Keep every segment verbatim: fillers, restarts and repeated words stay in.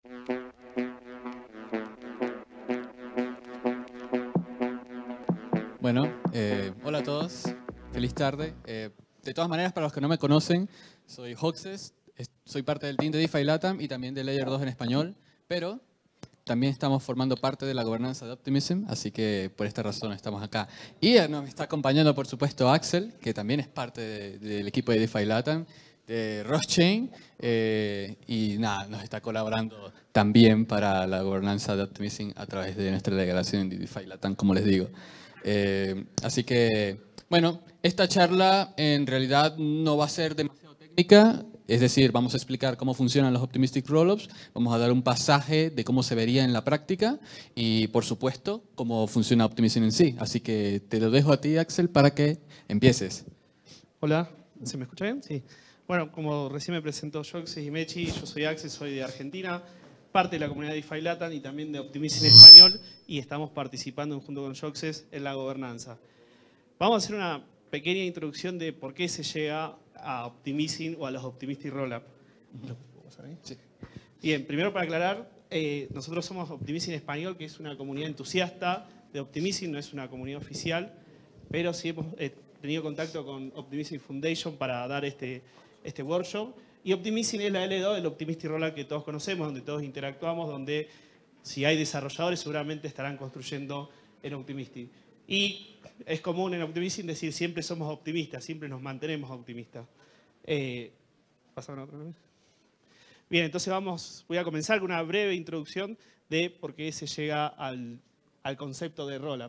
Bueno, eh, hola a todos, feliz tarde. Eh, de todas maneras, para los que no me conocen, soy Hoxes, soy parte del team de DeFi Latam y también de Layer dos en español, pero también estamos formando parte de la gobernanza de Optimism, así que por esta razón estamos acá. Y nos está acompañando, por supuesto, Axel, que también es parte de, del equipo de DeFi Latam, de Rothchain, eh, y nada, nos está colaborando también para la gobernanza de Optimism a través de nuestra delegación de DeFi Latam, como les digo. Eh, así que, bueno, esta charla en realidad no va a ser demasiado técnica, es decir, vamos a explicar cómo funcionan los Optimistic Rollups, vamos a dar un pasaje de cómo se vería en la práctica y, por supuesto, cómo funciona Optimism en sí. Así que te lo dejo a ti, Axel, para que empieces. Hola, ¿se me escucha bien? Sí. Bueno, como recién me presentó Joxes y Mechi, yo soy Axel, soy de Argentina, parte de la comunidad de DeFi Latam y también de Optimism en español, y estamos participando junto con Joxes en la gobernanza. Vamos a hacer una pequeña introducción de por qué se llega a Optimism o a los Optimistic Rollup. Sí. Bien, primero para aclarar, eh, nosotros somos Optimism en español, que es una comunidad entusiasta de Optimism, no es una comunidad oficial, pero sí hemos eh, tenido contacto con Optimism Foundation para dar este, este workshop. Y Optimism es la L dos del Optimistic Rollup que todos conocemos, donde todos interactuamos, donde si hay desarrolladores seguramente estarán construyendo en Optimistic. Y es común en Optimism decir siempre somos optimistas, siempre nos mantenemos optimistas. Eh, ¿Pasaron otra vez? Bien, entonces vamos, voy a comenzar con una breve introducción de por qué se llega al, al concepto de rollup.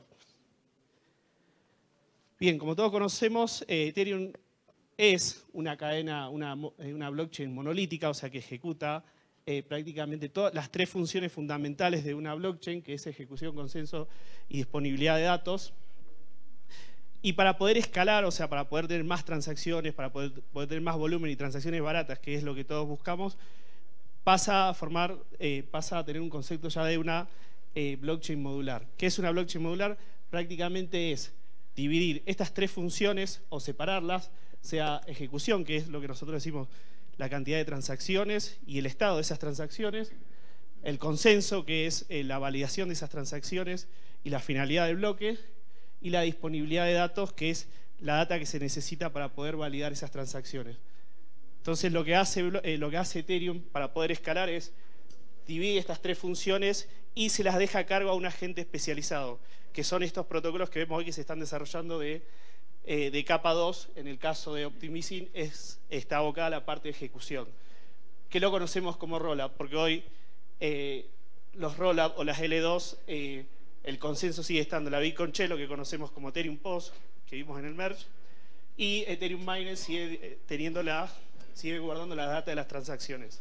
Bien, como todos conocemos, eh, Ethereum es una cadena, una, una blockchain monolítica, o sea que ejecuta eh, prácticamente todas las tres funciones fundamentales de una blockchain, que es ejecución, consenso y disponibilidad de datos. Y para poder escalar, o sea, para poder tener más transacciones, para poder, poder tener más volumen y transacciones baratas, que es lo que todos buscamos, pasa a formar, eh, pasa a tener un concepto ya de una eh, blockchain modular. ¿Qué es una blockchain modular? Prácticamente es dividir estas tres funciones o separarlas, sea ejecución, que es lo que nosotros decimos, la cantidad de transacciones y el estado de esas transacciones, el consenso, que es eh, la validación de esas transacciones y la finalidad del bloque, y la disponibilidad de datos, que es la data que se necesita para poder validar esas transacciones. Entonces lo que hace, eh, lo que hace Ethereum para poder escalar es dividir estas tres funciones y se las deja a cargo a un agente especializado, que son estos protocolos que vemos hoy que se están desarrollando de, eh, de capa dos. En el caso de Optimism es, está abocada a la parte de ejecución, que lo conocemos como rollup, porque hoy eh, los rollup o las L dos, eh, el consenso sigue estando la Bitcoin Chain, lo que conocemos como Ethereum Post, que vimos en el merge, y Ethereum Miner sigue, teniendo la, sigue guardando la data de las transacciones.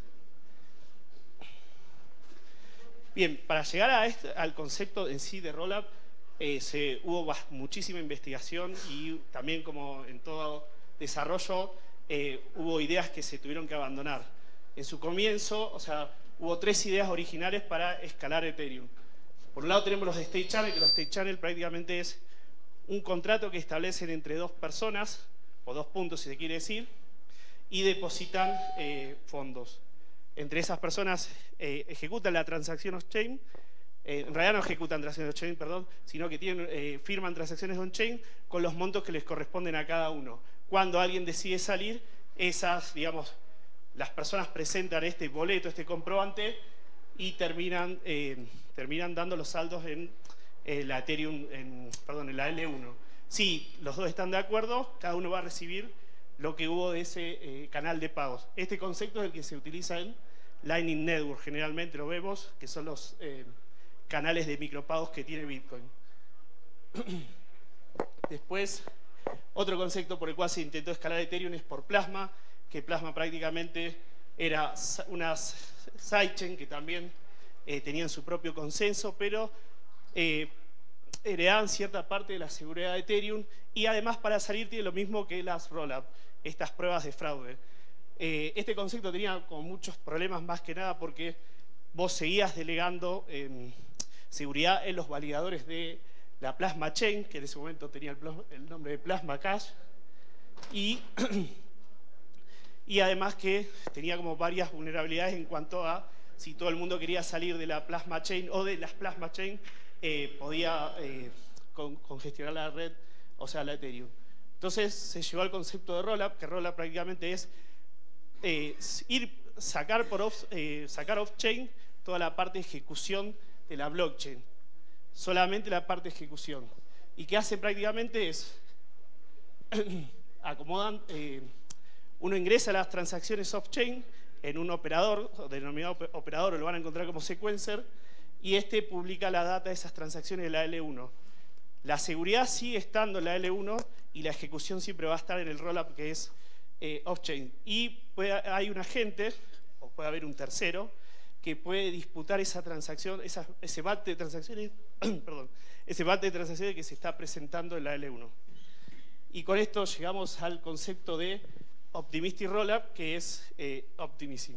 Bien, para llegar a este, al concepto en sí de rollup, eh, se, hubo muchísima investigación y también, como en todo desarrollo, eh, hubo ideas que se tuvieron que abandonar. En su comienzo, o sea, hubo tres ideas originales para escalar Ethereum. Por un lado tenemos los State Channel, que los State Channel prácticamente es un contrato que establecen entre dos personas, o dos puntos si se quiere decir, y depositan eh, fondos. Entre esas personas eh, ejecutan la transacción on-chain, eh, en realidad no ejecutan transacciones on-chain, perdón, sino que tienen, eh, firman transacciones on-chain con los montos que les corresponden a cada uno. Cuando alguien decide salir, esas, digamos, las personas presentan este boleto, este comprobante, y terminan, eh, terminan dando los saldos en eh, la Ethereum, en, perdón, en la L uno. Si los dos están de acuerdo, cada uno va a recibir lo que hubo de ese eh, canal de pagos. Este concepto es el que se utiliza en Lightning Network, generalmente lo vemos, que son los eh, canales de micropagos que tiene Bitcoin. Después, otro concepto por el cual se intentó escalar Ethereum es por Plasma, que Plasma prácticamente era una sidechain que también eh, tenían su propio consenso, pero eh, heredaban cierta parte de la seguridad de Ethereum, y además para salir tiene lo mismo que las rollup, estas pruebas de fraude. Eh, este concepto tenía como muchos problemas, más que nada porque vos seguías delegando eh, seguridad en los validadores de la Plasma Chain, que en ese momento tenía el, el nombre de Plasma Cash, y y además que tenía como varias vulnerabilidades en cuanto a si todo el mundo quería salir de la Plasma Chain o de las Plasma Chain, eh, podía eh, con, congestionar la red, o sea, la Ethereum. Entonces se llegó al concepto de Rollup, que Rollup prácticamente es eh, ir, sacar, por off, eh, sacar off-chain toda la parte de ejecución de la blockchain. Solamente la parte de ejecución. Y que hace prácticamente es, acomodan, eh, uno ingresa las transacciones off-chain en un operador, denominado operador, lo van a encontrar como sequencer, y este publica la data de esas transacciones de la L uno. La seguridad sigue estando en la L uno y la ejecución siempre va a estar en el rollup que es eh, off-chain. Y puede, hay un agente, o puede haber un tercero, que puede disputar esa transacción, esa, ese bate de transacciones, perdón, ese bate de transacciones que se está presentando en la L uno. Y con esto llegamos al concepto de Optimistic Rollup, que es eh, Optimism.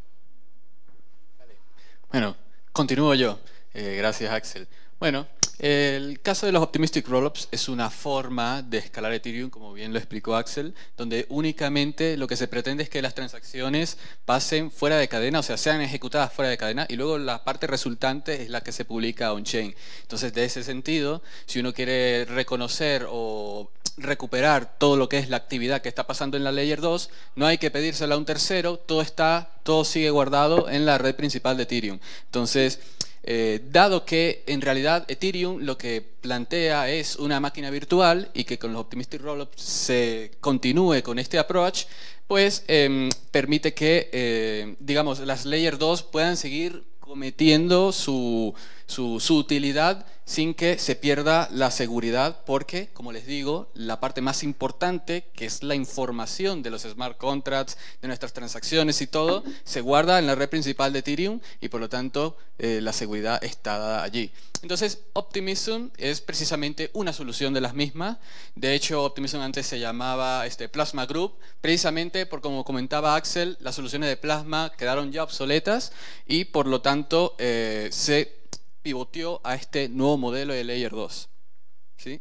Bueno, continúo yo. Eh, gracias, Axel. Bueno, el caso de los Optimistic Rollups es una forma de escalar Ethereum, como bien lo explicó Axel, donde únicamente lo que se pretende es que las transacciones pasen fuera de cadena, o sea, sean ejecutadas fuera de cadena, y luego la parte resultante es la que se publica on-chain. Entonces, de ese sentido, si uno quiere reconocer o recuperar todo lo que es la actividad que está pasando en la Layer dos, no hay que pedírsela a un tercero, todo está, todo sigue guardado en la red principal de Ethereum. Entonces, Eh, dado que en realidad Ethereum lo que plantea es una máquina virtual y que con los Optimistic Rollups se continúe con este approach, pues eh, permite que, eh, digamos, las Layer dos puedan seguir cometiendo su, su, su utilidad sin que se pierda la seguridad, porque, como les digo, la parte más importante, que es la información de los smart contracts, de nuestras transacciones y todo, se guarda en la red principal de Ethereum y por lo tanto eh, la seguridad está dada allí. Entonces, Optimism es precisamente una solución de las mismas. De hecho, Optimism antes se llamaba este, Plasma Group, precisamente por como comentaba Axel, las soluciones de Plasma quedaron ya obsoletas y por lo tanto eh, se pivoteó a este nuevo modelo de Layer dos. ¿Sí?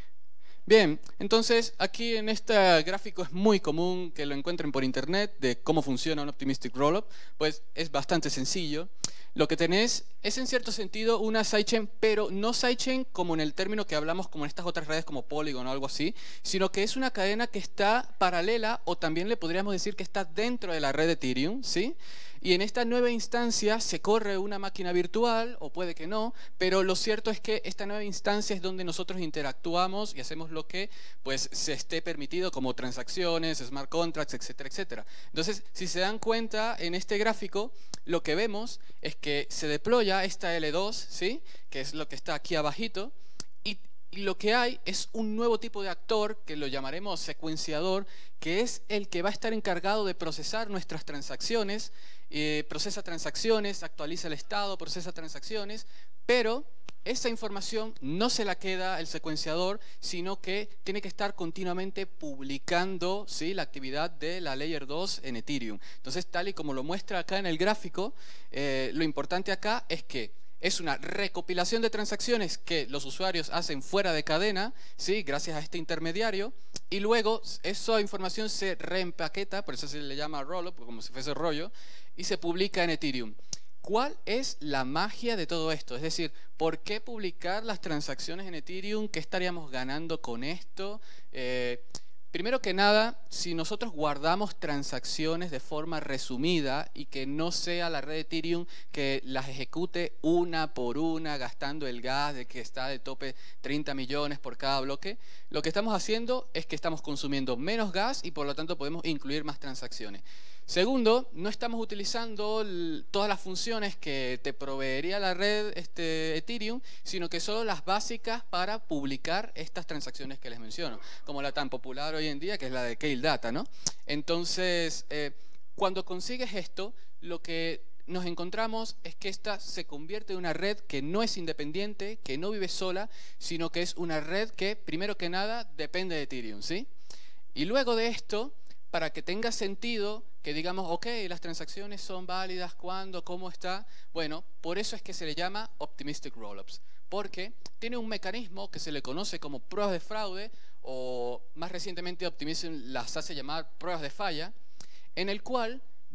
Bien, entonces aquí en este gráfico es muy común que lo encuentren por internet de cómo funciona un Optimistic Rollup. Pues es bastante sencillo. Lo que tenés es en cierto sentido una sidechain, pero no sidechain como en el término que hablamos como en estas otras redes como Polygon o algo así, sino que es una cadena que está paralela, o también le podríamos decir que está dentro de la red de Ethereum, ¿sí? Y en esta nueva instancia se corre una máquina virtual, o puede que no, pero lo cierto es que esta nueva instancia es donde nosotros interactuamos y hacemos lo que pues, se esté permitido, como transacciones, smart contracts, etcétera, etcétera. Entonces, si se dan cuenta, en este gráfico, lo que vemos es que se deploya esta L dos, ¿sí? Que es lo que está aquí abajito, y, y lo que hay es un nuevo tipo de actor, que lo llamaremos secuenciador, que es el que va a estar encargado de procesar nuestras transacciones. Eh, procesa transacciones, actualiza el estado, procesa transacciones, pero esa información no se la queda el secuenciador, sino que tiene que estar continuamente publicando, ¿sí? La actividad de la Layer dos en Ethereum. Entonces, tal y como lo muestra acá en el gráfico, eh, lo importante acá es que es una recopilación de transacciones que los usuarios hacen fuera de cadena, ¿sí? Gracias a este intermediario, y luego esa información se reempaqueta, por eso se le llama rollup, como si fuese rollo, y se publica en Ethereum. ¿Cuál es la magia de todo esto? Es decir, ¿por qué publicar las transacciones en Ethereum? ¿Qué estaríamos ganando con esto? Eh, primero que nada, si nosotros guardamos transacciones de forma resumida y que no sea la red de Ethereum que las ejecute una por una, gastando el gas de que está de tope treinta millones por cada bloque, lo que estamos haciendo es que estamos consumiendo menos gas y por lo tanto podemos incluir más transacciones. Segundo, no estamos utilizando todas las funciones que te proveería la red este, Ethereum, sino que solo las básicas para publicar estas transacciones que les menciono, como la tan popular hoy en día, que es la de Keydata, ¿no? Entonces, eh, cuando consigues esto, lo que nos encontramos es que esta se convierte en una red que no es independiente, que no vive sola, sino que es una red que, primero que nada, depende de Ethereum, ¿sí? Y luego de esto, para que tenga sentido que digamos, ok, las transacciones son válidas, ¿cuándo? ¿Cómo está? Bueno, por eso es que se le llama Optimistic Rollups, porque tiene un mecanismo que se le conoce como pruebas de fraude, o más recientemente Optimism las hace llamar pruebas de falla, en el cual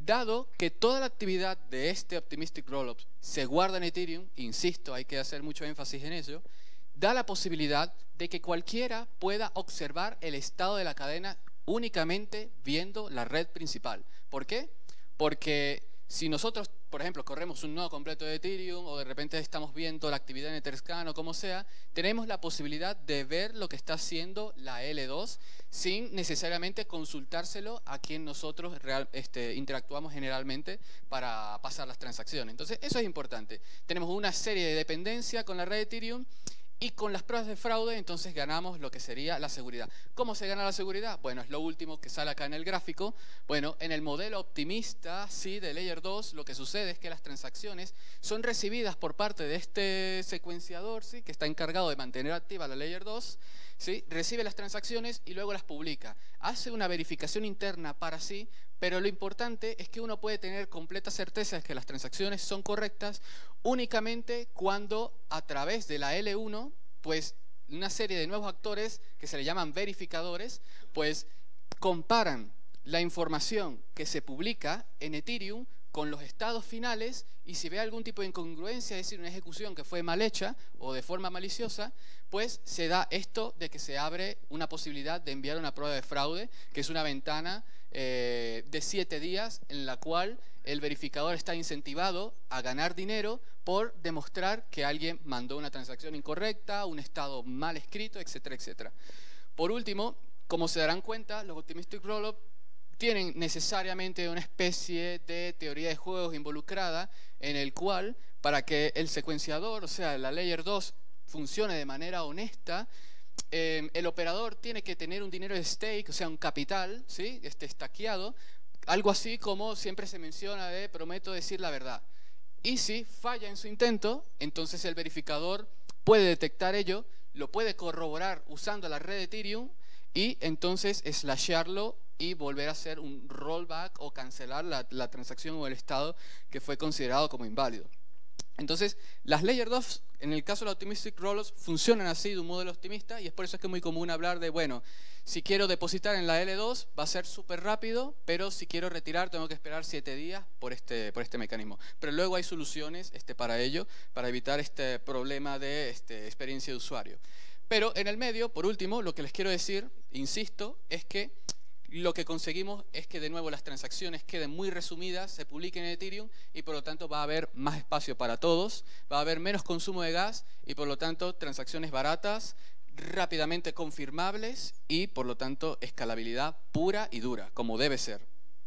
dado que toda la actividad de este Optimistic Rollup se guarda en Ethereum, insisto, hay que hacer mucho énfasis en ello, da la posibilidad de que cualquiera pueda observar el estado de la cadena únicamente viendo la red principal. ¿Por qué? Porque si nosotros, por ejemplo, corremos un nodo completo de Ethereum o de repente estamos viendo la actividad en Etherscan o como sea, tenemos la posibilidad de ver lo que está haciendo la L dos sin necesariamente consultárselo a quien nosotros real, este, interactuamos generalmente para pasar las transacciones. Entonces, eso es importante. Tenemos una serie de dependencia con la red de Ethereum y con las pruebas de fraude, entonces ganamos lo que sería la seguridad. ¿Cómo se gana la seguridad? Bueno, es lo último que sale acá en el gráfico. Bueno, en el modelo optimista, sí, de Layer dos, lo que sucede es que las transacciones son recibidas por parte de este secuenciador, sí, que está encargado de mantener activa la Layer dos, sí, recibe las transacciones y luego las publica. Hace una verificación interna para sí, pero lo importante es que uno puede tener completa certeza de que las transacciones son correctas únicamente cuando a través de la L uno, pues una serie de nuevos actores que se le llaman verificadores, pues comparan la información que se publica en Ethereum con los estados finales y si ve algún tipo de incongruencia, es decir, una ejecución que fue mal hecha o de forma maliciosa, pues se da esto de que se abre una posibilidad de enviar una prueba de fraude, que es una ventana eh, de siete días en la cual el verificador está incentivado a ganar dinero por demostrar que alguien mandó una transacción incorrecta, un estado mal escrito, etcétera, etcétera. Por último, como se darán cuenta, los Optimistic Rollup tienen necesariamente una especie de teoría de juegos involucrada en el cual, para que el secuenciador, o sea, la Layer dos, funcione de manera honesta, eh, el operador tiene que tener un dinero de stake, o sea, un capital, ¿sí? Este, estaqueado, algo así como siempre se menciona de prometo decir la verdad. Y si falla en su intento, entonces el verificador puede detectar ello, lo puede corroborar usando la red de Ethereum y entonces slashearlo y volver a hacer un rollback o cancelar la, la transacción o el estado que fue considerado como inválido. Entonces, las Layer dos, en el caso de los Optimistic Rollups, funcionan así de un modelo optimista y es por eso que es muy común hablar de, bueno, si quiero depositar en la L dos va a ser súper rápido, pero si quiero retirar tengo que esperar siete días por este, por este mecanismo. Pero luego hay soluciones este, para ello, para evitar este problema de este, experiencia de usuario. Pero en el medio, por último, lo que les quiero decir, insisto, es que lo que conseguimos es que de nuevo las transacciones queden muy resumidas, se publiquen en Ethereum y por lo tanto va a haber más espacio para todos, va a haber menos consumo de gas y por lo tanto transacciones baratas, rápidamente confirmables y por lo tanto escalabilidad pura y dura, como debe ser.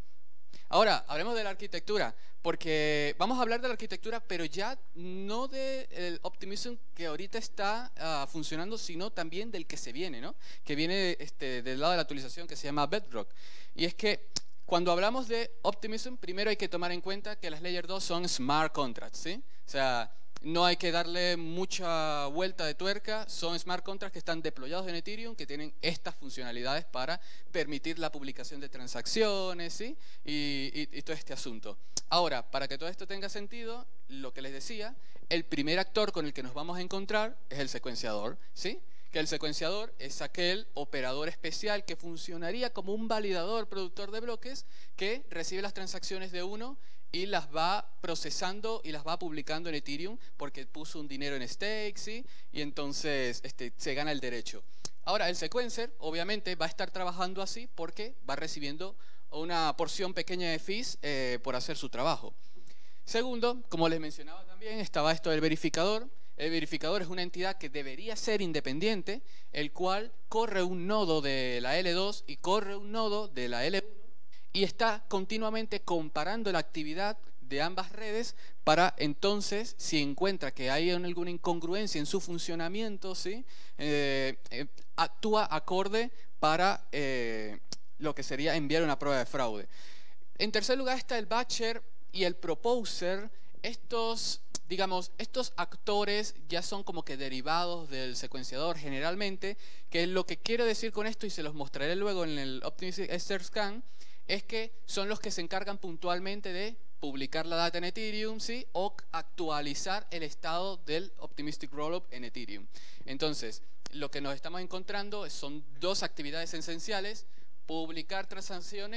Ahora, hablemos de la arquitectura, porque vamos a hablar de la arquitectura, pero ya no del Optimism que ahorita está uh, funcionando, sino también del que se viene, ¿no? Que viene este, del lado de la actualización que se llama Bedrock. Y es que cuando hablamos de Optimism, primero hay que tomar en cuenta que las Layer dos son smart contracts, ¿sí? O sea, no hay que darle mucha vuelta de tuerca, son smart contracts que están deployados en Ethereum, que tienen estas funcionalidades para permitir la publicación de transacciones, ¿sí? y, y, y todo este asunto. Ahora, para que todo esto tenga sentido, lo que les decía, el primer actor con el que nos vamos a encontrar es el secuenciador, ¿sí? Que el secuenciador es aquel operador especial que funcionaría como un validador productor de bloques que recibe las transacciones de uno y las va procesando y las va publicando en Ethereum porque puso un dinero en stake, ¿sí? Y entonces este, se gana el derecho. Ahora, el sequencer obviamente va a estar trabajando así porque va recibiendo una porción pequeña de fees eh, por hacer su trabajo. Segundo, como les mencionaba también, estaba esto del verificador. El verificador es una entidad que debería ser independiente, el cual corre un nodo de la L dos y corre un nodo de la L uno y está continuamente comparando la actividad de ambas redes para entonces, si encuentra que hay alguna incongruencia en su funcionamiento, ¿sí? eh, eh, actúa acorde para eh, lo que sería enviar una prueba de fraude. En tercer lugar está el batcher y el proposer. Estos, digamos, estos actores ya son como que derivados del secuenciador generalmente, que lo que quiero decir con esto, y se los mostraré luego en el Optimistic Etherscan, es que son los que se encargan puntualmente de publicar la data en Ethereum, ¿sí? O actualizar el estado del Optimistic Rollup en Ethereum. Entonces, lo que nos estamos encontrando son dos actividades esenciales: publicar transacciones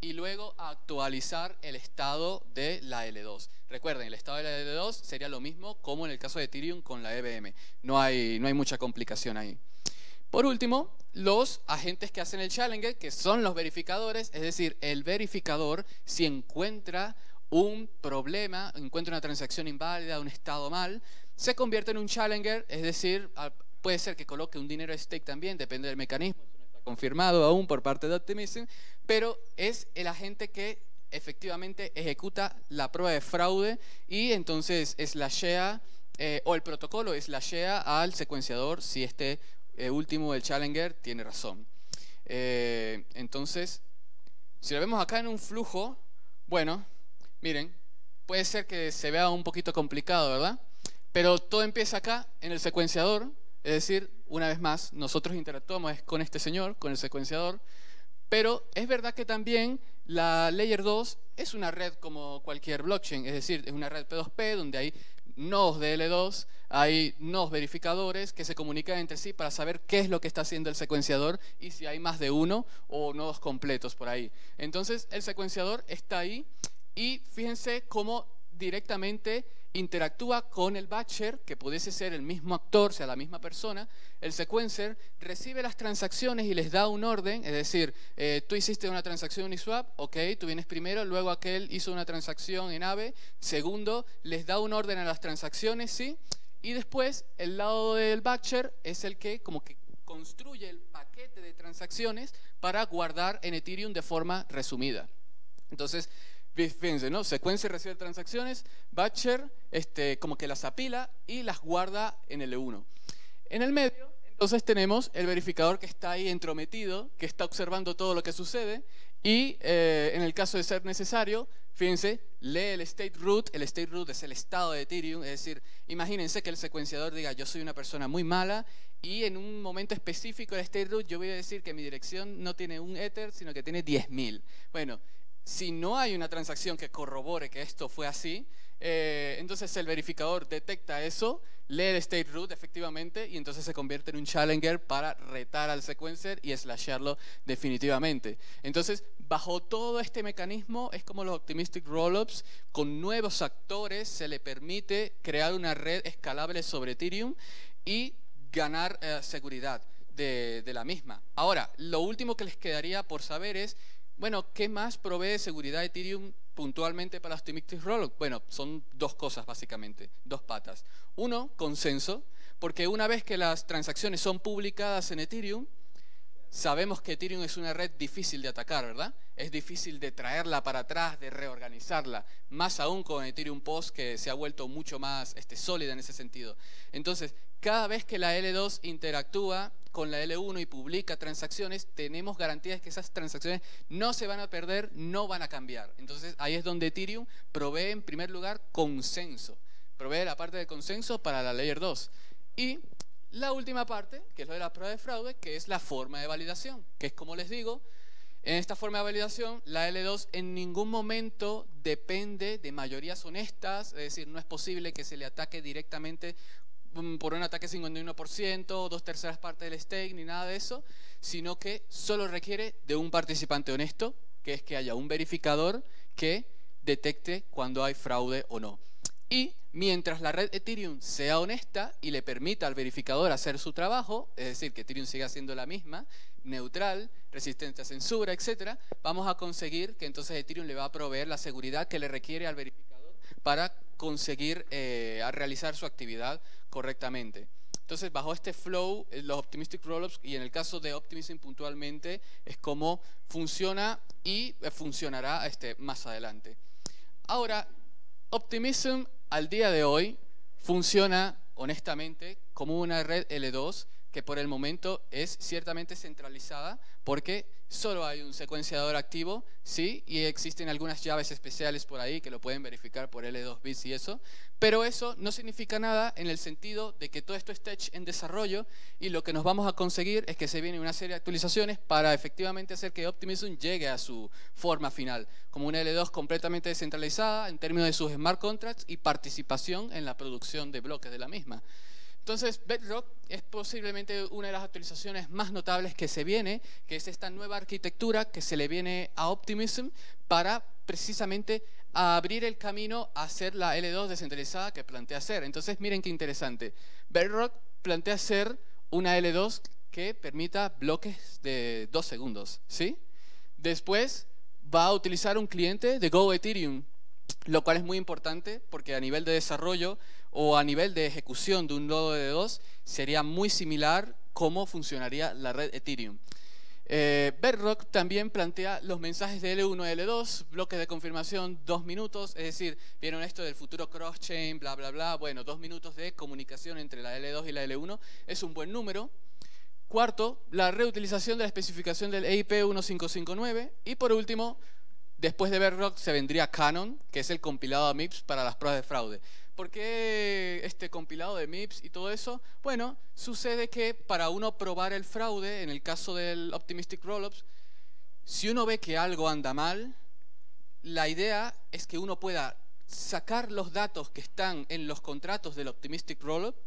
y luego actualizar el estado de la L dos. Recuerden, el estado de la L dos sería lo mismo como en el caso de Ethereum con la E V M. No hay, no hay mucha complicación ahí. Por último, los agentes que hacen el Challenger, que son los verificadores, es decir, el verificador, si encuentra un problema, encuentra una transacción inválida, un estado mal, se convierte en un Challenger, es decir, puede ser que coloque un dinero a stake también, depende del mecanismo, eso no está confirmado aún por parte de Optimism, pero es el agente que efectivamente ejecuta la prueba de fraude y entonces slashea, eh, o el protocolo slashea al secuenciador si este eh, último, el Challenger, tiene razón. Eh, entonces, si lo vemos acá en un flujo, bueno, miren, puede ser que se vea un poquito complicado, ¿verdad? Pero todo empieza acá, en el secuenciador, es decir, una vez más, nosotros interactuamos con este señor, con el secuenciador, pero es verdad que también la Layer dos es una red como cualquier blockchain, es decir, es una red P dos P donde hay nodos de L dos, hay nodos verificadores que se comunican entre sí para saber qué es lo que está haciendo el secuenciador y si hay más de uno o nodos completos por ahí. Entonces, el secuenciador está ahí y fíjense cómo directamente interactúa con el batcher, que pudiese ser el mismo actor, sea la misma persona. El sequencer recibe las transacciones y les da un orden, es decir, eh, tú hiciste una transacción Uniswap, ok, tú vienes primero, luego aquel hizo una transacción en Aave, segundo, les da un orden a las transacciones, ¿sí? Y después el lado del batcher es el que como que construye el paquete de transacciones para guardar en Ethereum de forma resumida. Entonces, fíjense, ¿no? Sequencer recibe transacciones, batcher este, como que las apila y las guarda en L uno. En el medio, entonces tenemos el verificador que está ahí entrometido, que está observando todo lo que sucede y eh, en el caso de ser necesario, fíjense, lee el state root. El state root es el estado de Ethereum, es decir, imagínense que el secuenciador diga yo soy una persona muy mala y en un momento específico del state root yo voy a decir que mi dirección no tiene un Ether, sino que tiene diez mil. Bueno, si no hay una transacción que corrobore que esto fue así, eh, entonces el verificador detecta eso, lee el state root efectivamente y entonces se convierte en un Challenger para retar al sequencer y slashearlo definitivamente. Entonces, bajo todo este mecanismo, es como los Optimistic Rollups, con nuevos actores se le permite crear una red escalable sobre Ethereum y ganar eh, seguridad de, de la misma. Ahora, lo último que les quedaría por saber es, bueno, ¿qué más provee seguridad Ethereum puntualmente para los Optimistic Rollups? Bueno, son dos cosas básicamente, dos patas. Uno, consenso, porque una vez que las transacciones son publicadas en Ethereum, sabemos que Ethereum es una red difícil de atacar, ¿verdad? Es difícil de traerla para atrás, de reorganizarla, más aún con Ethereum Post que se ha vuelto mucho más este, sólida en ese sentido. Entonces, cada vez que la L dos interactúa con la L uno y publica transacciones, tenemos garantías que esas transacciones no se van a perder, no van a cambiar. Entonces, ahí es donde Ethereum provee en primer lugar consenso, provee la parte de consenso para la Layer dos. Y la última parte, que es lo de la prueba de fraude, que es la forma de validación, que es como les digo, en esta forma de validación, la L dos en ningún momento depende de mayorías honestas, es decir, no es posible que se le ataque directamente por un ataque cincuenta y uno por ciento, dos terceras partes del stake, ni nada de eso, sino que solo requiere de un participante honesto, que es que haya un verificador que detecte cuando hay fraude o no. Y mientras la red Ethereum sea honesta y le permita al verificador hacer su trabajo, es decir, que Ethereum siga siendo la misma, neutral, resistente a censura, etcétera, vamos a conseguir que entonces Ethereum le va a proveer la seguridad que le requiere al verificador para conseguir eh, a realizar su actividad correctamente. Entonces, bajo este flow, los Optimistic Rollups, y en el caso de Optimism puntualmente, es como funciona y funcionará este, más adelante. Ahora, Optimism al día de hoy funciona honestamente como una red L dos que por el momento es ciertamente centralizada porque solo hay un secuenciador activo, sí, y existen algunas llaves especiales por ahí que lo pueden verificar por L dos bits y eso, pero eso no significa nada en el sentido de que todo esto está en desarrollo y lo que nos vamos a conseguir es que se viene una serie de actualizaciones para efectivamente hacer que Optimism llegue a su forma final, como una L dos completamente descentralizada en términos de sus smart contracts y participación en la producción de bloques de la misma. Entonces, Bedrock es posiblemente una de las actualizaciones más notables que se viene, que es esta nueva arquitectura que se le viene a Optimism para precisamente abrir el camino a hacer la L dos descentralizada que plantea hacer. Entonces, miren qué interesante. Bedrock plantea hacer una L dos que permita bloques de dos segundos, ¿sí? Después va a utilizar un cliente de Go Ethereum, lo cual es muy importante porque a nivel de desarrollo o a nivel de ejecución de un nodo L dos sería muy similar cómo funcionaría la red Ethereum. Eh, Bedrock también plantea los mensajes de L uno a L dos, bloques de confirmación, dos minutos, es decir, vieron esto del futuro cross-chain, bla, bla, bla, bueno, dos minutos de comunicación entre la L dos y la L uno es un buen número. Cuarto, la reutilización de la especificación del E I P mil quinientos cincuenta y nueve. Y por último, después de Bedrock se vendría Canon, que es el compilado de M I P S para las pruebas de fraude. ¿Por qué este compilado de M I P S y todo eso? Bueno, sucede que para uno probar el fraude, en el caso del Optimistic Rollups, si uno ve que algo anda mal, la idea es que uno pueda sacar los datos que están en los contratos del Optimistic Rollup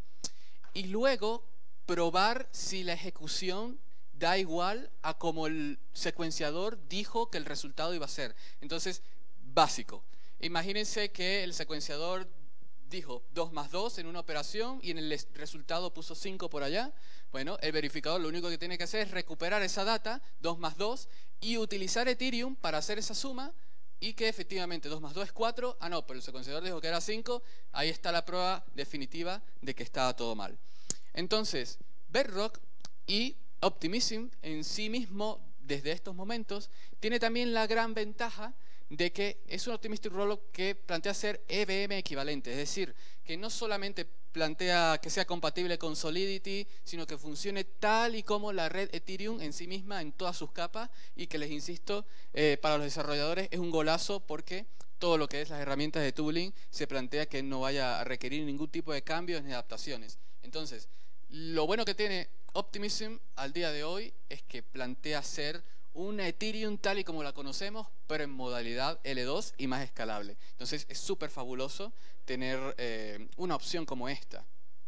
y luego probar si la ejecución da igual a como el secuenciador dijo que el resultado iba a ser. Entonces, básico. Imagínense que el secuenciador dijo dos más dos en una operación y en el resultado puso cinco por allá. Bueno, el verificador lo único que tiene que hacer es recuperar esa data, dos más dos, y utilizar Ethereum para hacer esa suma y que efectivamente dos más dos es cuatro. Ah, no, pero el secuenciador dijo que era cinco. Ahí está la prueba definitiva de que estaba todo mal. Entonces, Bedrock y Optimism en sí mismo, desde estos momentos, tiene también la gran ventaja de que es un Optimistic Rollup que plantea ser E V M equivalente, es decir, que no solamente plantea que sea compatible con Solidity, sino que funcione tal y como la red Ethereum en sí misma en todas sus capas y que, les insisto, eh, para los desarrolladores es un golazo porque todo lo que es las herramientas de tooling se plantea que no vaya a requerir ningún tipo de cambios ni adaptaciones. Entonces, lo bueno que tiene Optimism al día de hoy es que plantea ser una Ethereum tal y como la conocemos, pero en modalidad L dos y más escalable. Entonces es súper fabuloso tener eh, una opción como esta.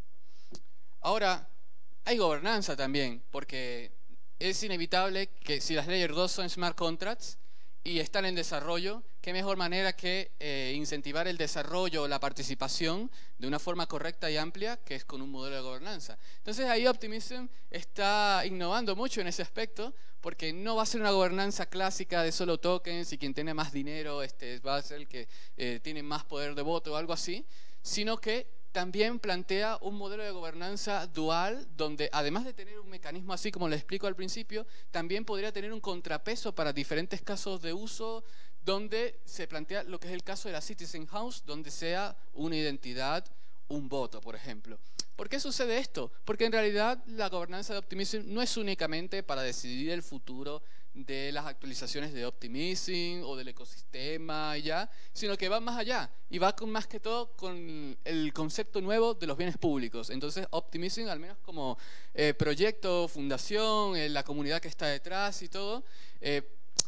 Ahora, hay gobernanza también, porque es inevitable que si las Layer dos son smart contracts y están en desarrollo, qué mejor manera que eh, incentivar el desarrollo o la participación de una forma correcta y amplia, que es con un modelo de gobernanza. Entonces ahí Optimism está innovando mucho en ese aspecto, porque no va a ser una gobernanza clásica de solo tokens y quien tiene más dinero este, va a ser el que eh, tiene más poder de voto o algo así, sino que también plantea un modelo de gobernanza dual donde, además de tener un mecanismo así como les explico al principio, también podría tener un contrapeso para diferentes casos de uso, donde se plantea lo que es el caso de la Citizen House, donde sea una identidad, un voto, por ejemplo. ¿Por qué sucede esto? Porque en realidad la gobernanza de Optimism no es únicamente para decidir el futuro de las actualizaciones de Optimism o del ecosistema y ya, sino que va más allá y va con, más que todo con el concepto nuevo de los bienes públicos. Entonces Optimism, al menos como eh, proyecto, fundación, eh, la comunidad que está detrás y todo, eh,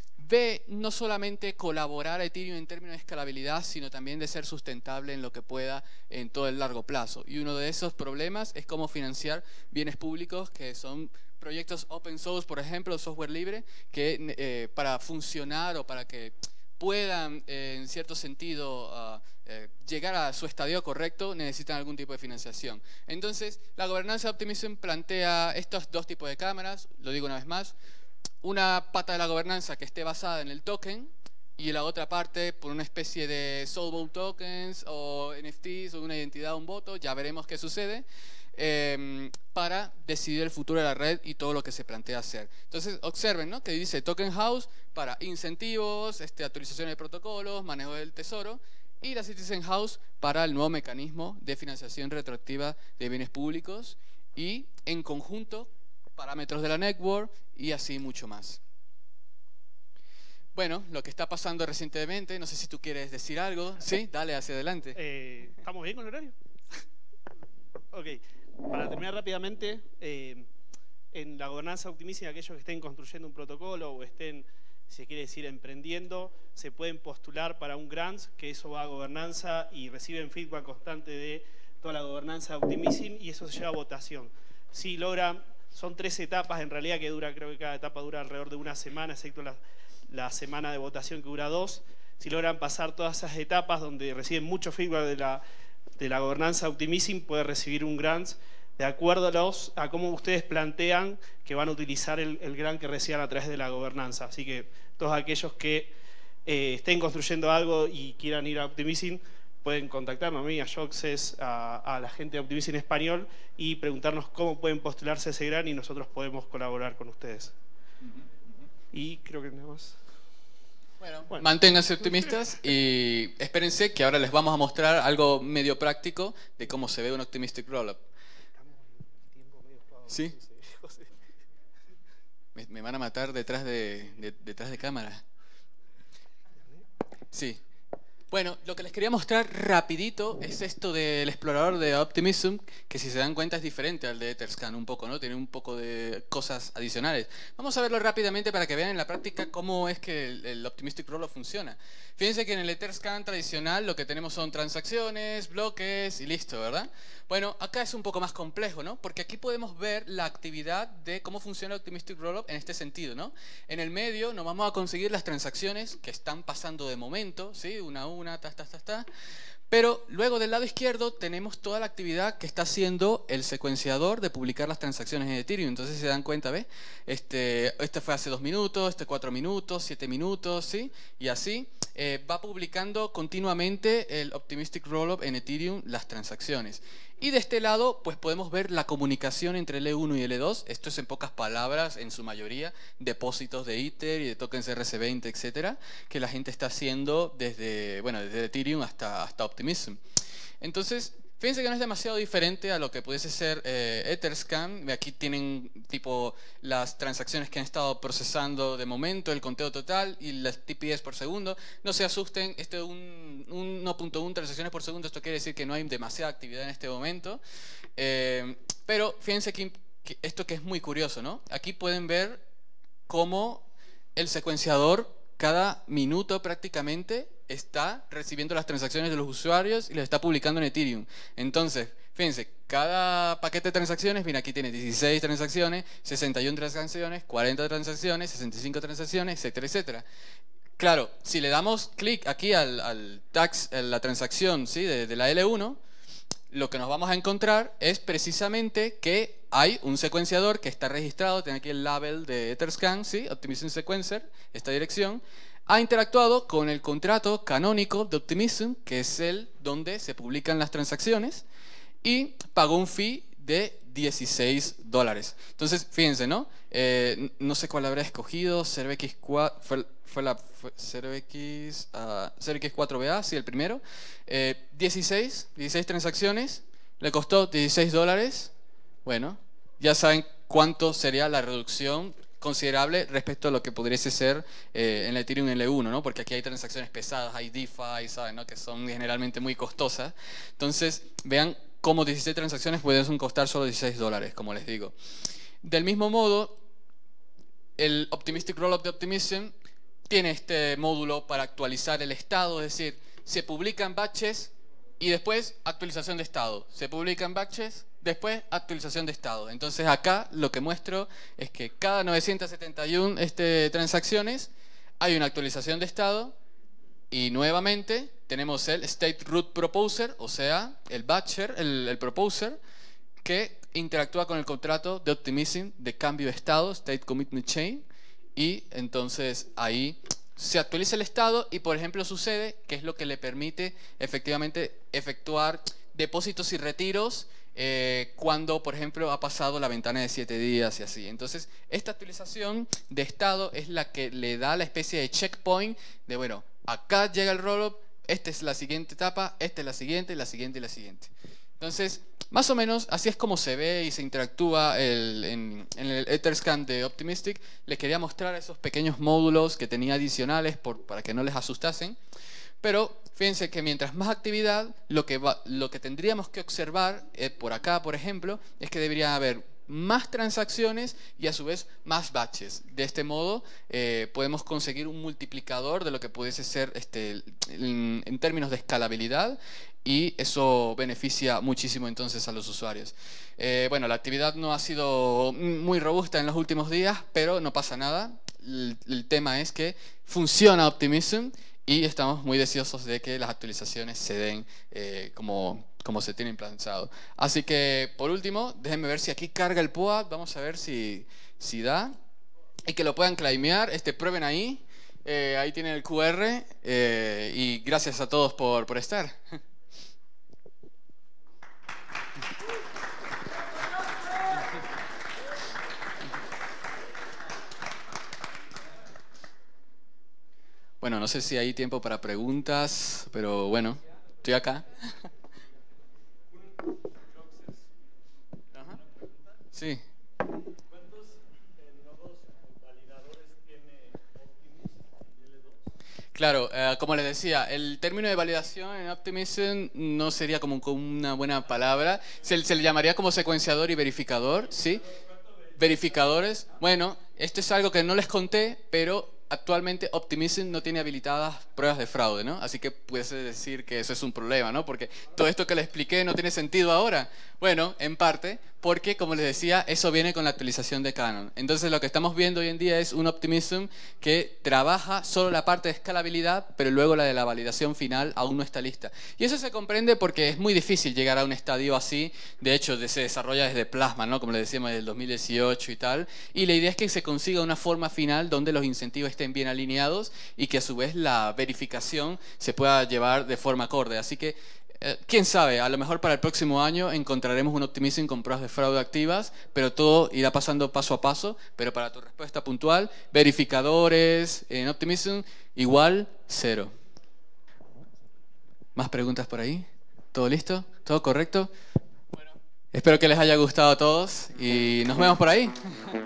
ve no solamente colaborar a Ethereum en términos de escalabilidad, sino también de ser sustentable en lo que pueda en todo el largo plazo. Y uno de esos problemas es cómo financiar bienes públicos que son proyectos open source, por ejemplo, software libre, que eh, para funcionar o para que puedan, eh, en cierto sentido, uh, eh, llegar a su estadio correcto, necesitan algún tipo de financiación. Entonces, la gobernanza de Optimism plantea estos dos tipos de cámaras, lo digo una vez más, una pata de la gobernanza que esté basada en el token y la otra parte por una especie de Soulbound tokens o N F Ts o una identidad, un voto, ya veremos qué sucede, eh, para decidir el futuro de la red y todo lo que se plantea hacer. Entonces observen, ¿no?, que dice Token House para incentivos, este, actualizaciones de protocolos, manejo del tesoro, y la Citizen House para el nuevo mecanismo de financiación retroactiva de bienes públicos y en conjunto parámetros de la network y así mucho más. Bueno, lo que está pasando recientemente, no sé si tú quieres decir algo. Sí, dale, hacia adelante. Eh, ¿Estamos bien con el horario? Ok, para terminar rápidamente, eh, en la gobernanza optimista, aquellos que estén construyendo un protocolo o estén, si se quiere decir, emprendiendo, se pueden postular para un grant, que eso va a gobernanza y reciben feedback constante de toda la gobernanza de Optimism, y eso se lleva a votación. Si logran, son tres etapas en realidad que dura, creo que cada etapa dura alrededor de una semana, excepto la, la semana de votación que dura dos. Si logran pasar todas esas etapas donde reciben mucho feedback de la, de la gobernanza de Optimism, puede recibir un grant de acuerdo a, los, a cómo ustedes plantean que van a utilizar el, el grant que reciban a través de la gobernanza. Así que todos aquellos que eh, estén construyendo algo y quieran ir a Optimism, pueden contactarnos a mí, a Joxes, a, a la gente de Optimism en español y preguntarnos cómo pueden postularse a ese grant y nosotros podemos colaborar con ustedes. Uh-huh, uh-huh. Y creo que nada más. Bueno, bueno, manténganse optimistas y espérense que ahora les vamos a mostrar algo medio práctico de cómo se ve un Optimistic Rollup. ¿Sí? Me, me van a matar detrás de, de, detrás de cámara. Sí. Bueno, lo que les quería mostrar rapidito es esto del explorador de Optimism, que si se dan cuenta es diferente al de Etherscan un poco, ¿no? Tiene un poco de cosas adicionales. Vamos a verlo rápidamente para que vean en la práctica cómo es que el, el Optimistic Rollup funciona. Fíjense que en el Etherscan tradicional lo que tenemos son transacciones, bloques y listo, ¿verdad? Bueno, acá es un poco más complejo, ¿no? Porque aquí podemos ver la actividad de cómo funciona el Optimistic Rollup en este sentido, ¿no? En el medio nos vamos a conseguir las transacciones que están pasando de momento, ¿sí? Una a una, ta, ta, ta, ta. Pero luego del lado izquierdo tenemos toda la actividad que está haciendo el secuenciador de publicar las transacciones en Ethereum. Entonces se dan cuenta, ¿ves? Este, este fue hace dos minutos, este cuatro minutos, siete minutos, ¿sí? Y así eh, va publicando continuamente el Optimistic Rollup en Ethereum las transacciones. Y de este lado, pues podemos ver la comunicación entre el E uno y el E dos. Esto es en pocas palabras, en su mayoría, depósitos de Ether y de tokens R C veinte, etcétera, que la gente está haciendo desde, bueno, desde Ethereum hasta, hasta Optimism. Entonces, fíjense que no es demasiado diferente a lo que pudiese ser eh, Etherscan. Aquí tienen tipo las transacciones que han estado procesando de momento, el conteo total y las T P S por segundo. No se asusten, este es un, un uno punto uno transacciones por segundo. Esto quiere decir que no hay demasiada actividad en este momento. Eh, pero fíjense que, que esto que es muy curioso, ¿no? Aquí pueden ver cómo el secuenciador cada minuto prácticamente está recibiendo las transacciones de los usuarios y las está publicando en Ethereum. Entonces, fíjense, cada paquete de transacciones, mira, aquí tiene dieciséis transacciones, sesenta y una transacciones, cuarenta transacciones, sesenta y cinco transacciones, etcétera, etcétera. Claro, si le damos clic aquí al, al tax, a la transacción, ¿sí? de, de la L uno, lo que nos vamos a encontrar es precisamente que hay un secuenciador que está registrado, tiene aquí el label de Etherscan, ¿sí? Optimism Sequencer, esta dirección, ha interactuado con el contrato canónico de Optimism, que es el donde se publican las transacciones, y pagó un fee de dieciséis dólares. Entonces, fíjense, ¿no? Eh, no sé cuál habrá escogido, CervX cuatro, fue, fue la fue CervX, uh, CervX cuatro B A, sí, el primero. Eh, dieciséis, dieciséis transacciones, le costó dieciséis dólares. Bueno, ya saben cuánto sería la reducción considerable respecto a lo que pudiese ser eh, en la Ethereum L uno, ¿no? Porque aquí hay transacciones pesadas, hay DeFi, ¿saben? ¿No? Que son generalmente muy costosas. Entonces, vean cómo dieciséis transacciones pueden costar solo dieciséis dólares, como les digo. Del mismo modo, el Optimistic Rollup de Optimism tiene este módulo para actualizar el estado, es decir, se publican batches y después actualización de estado. Se publican batches, después actualización de estado. Entonces acá lo que muestro es que cada novecientas setenta y una este, transacciones hay una actualización de estado y nuevamente tenemos el State Root Proposer, o sea, el batcher, el, el proposer, que interactúa con el contrato de Optimism de cambio de estado, State Commitment Chain, y entonces ahí se actualiza el estado y, por ejemplo, sucede que es lo que le permite efectivamente efectuar depósitos y retiros eh, cuando, por ejemplo, ha pasado la ventana de siete días y así. Entonces, esta actualización de estado es la que le da la especie de checkpoint de, bueno, acá llega el rollup, esta es la siguiente etapa, esta es la siguiente, la siguiente y la siguiente. Entonces, más o menos así es como se ve y se interactúa el, en, en el Etherscan de Optimistic. Les quería mostrar esos pequeños módulos que tenía adicionales por, para que no les asustasen. Pero fíjense que mientras más actividad, lo que, va, lo que tendríamos que observar eh, por acá, por ejemplo, es que debería haber más transacciones y a su vez más batches. De este modo eh, podemos conseguir un multiplicador de lo que pudiese ser este, en, en términos de escalabilidad y eso beneficia muchísimo entonces a los usuarios. Eh, bueno, la actividad no ha sido muy robusta en los últimos días, pero no pasa nada. El, el tema es que funciona Optimism y estamos muy deseosos de que las actualizaciones se den eh, como, como se tienen planteado. Así que, por último, déjenme ver si aquí carga el P U A. Vamos a ver si, si da. Y que lo puedan claimear. Este, prueben ahí. Eh, ahí tienen el Q R. Eh, y gracias a todos por, por estar. Bueno, no sé si hay tiempo para preguntas, pero bueno, estoy acá. Ajá. Sí. ¿Cuántos nodos validadores tiene Optimism en L dos? Claro, eh, como les decía, el término de validación en Optimism no sería como una buena palabra. Se, se le llamaría como secuenciador y verificador, ¿sí? Verificadores. Bueno, esto es algo que no les conté, pero actualmente Optimism no tiene habilitadas pruebas de fraude, ¿no? Así que puede decir que eso es un problema, ¿no? Porque todo esto que les expliqué no tiene sentido ahora. Bueno, en parte, porque, como les decía, eso viene con la actualización de Canon. Entonces, lo que estamos viendo hoy en día es un Optimism que trabaja solo la parte de escalabilidad, pero luego la de la validación final aún no está lista. Y eso se comprende porque es muy difícil llegar a un estadio así. De hecho, se desarrolla desde Plasma, ¿no? Como les decíamos, desde el dos mil dieciocho y tal. Y la idea es que se consiga una forma final donde los incentivos estén bien alineados y que a su vez la verificación se pueda llevar de forma acorde. Así que, eh, quién sabe, a lo mejor para el próximo año encontraremos un Optimism con pruebas de fraude activas, pero todo irá pasando paso a paso. Pero para tu respuesta puntual, verificadores en Optimism igual cero. ¿Más preguntas por ahí? ¿Todo listo? ¿Todo correcto? Bueno, espero que les haya gustado a todos y nos vemos por ahí.